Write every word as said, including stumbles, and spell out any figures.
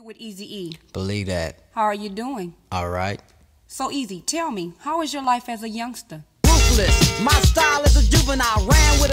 With Eazy-E. Believe that. How are you doing? All right. So Easy, tell me, how was your life as a youngster? Ruthless, my style is a juvenile. Ran with